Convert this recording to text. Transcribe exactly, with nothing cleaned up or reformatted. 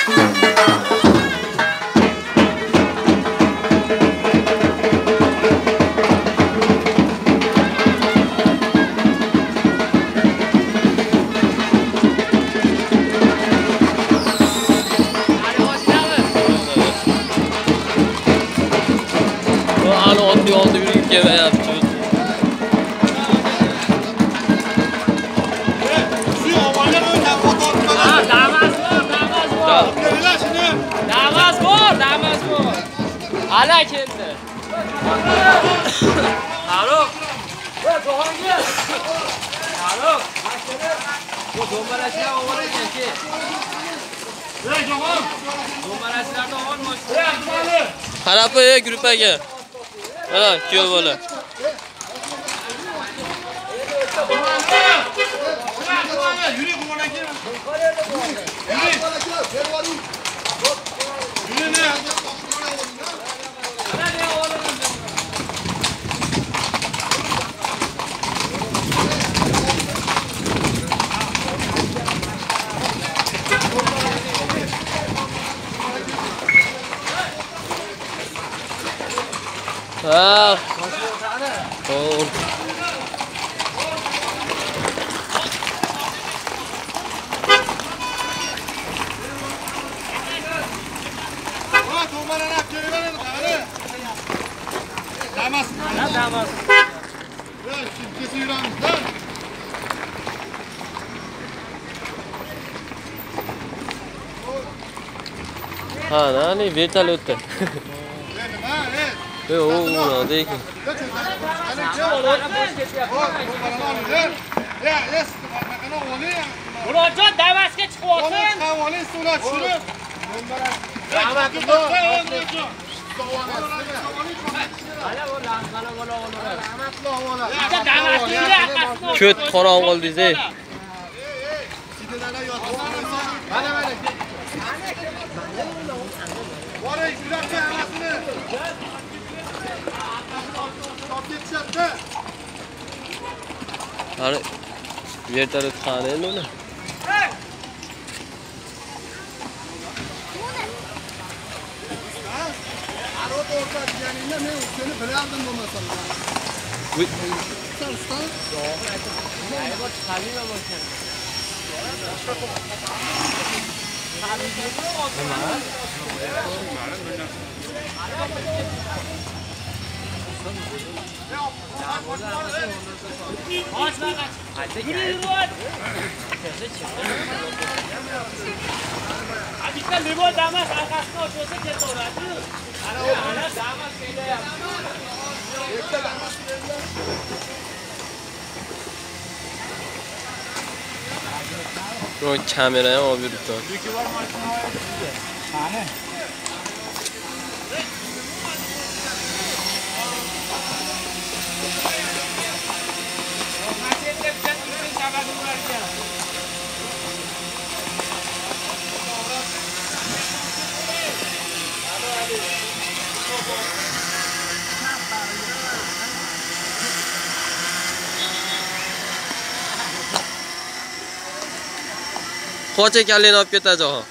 Ala keldi. Farruh. Voy, Jahongir. Farruh. Bu do'mbarachilar ovora ekan-ki. Voy, Jahon. Do'mbarachilarni olmoqchi. Qarab ey gruppaga. Mana kuyov bola. Yuri quvona kel. Yuri. Yuri ne? Ah. Oh. Damas. Damas. Ver, kimkesi yürüyemiz lan. Ha, nani vertolyotda. E, o, uradi ekan. Murodjon Damasga chiqyapsan. Havoling suvlar tushirib. Ko't qorong'i oldingiz. Mana mana. Voray yuraqcha hamasini. Top ketishadi. Qani vertolyot qani endi uni. Arot o'rta deganingda men seni bilardim bo'lmasam. Voy. Sen ustan? Yo'q, aytib. Xalila bo'lgan. Bitta limon Damas orqasini ochsa ketaveradi. Ana ana Damas kelyapti. Bitta Damas kelyapti. Ron kamera ham olib yuribdi. Yo'ki bor mashina olib. Qani? Qoch ekanligini olib ketadi Jahon.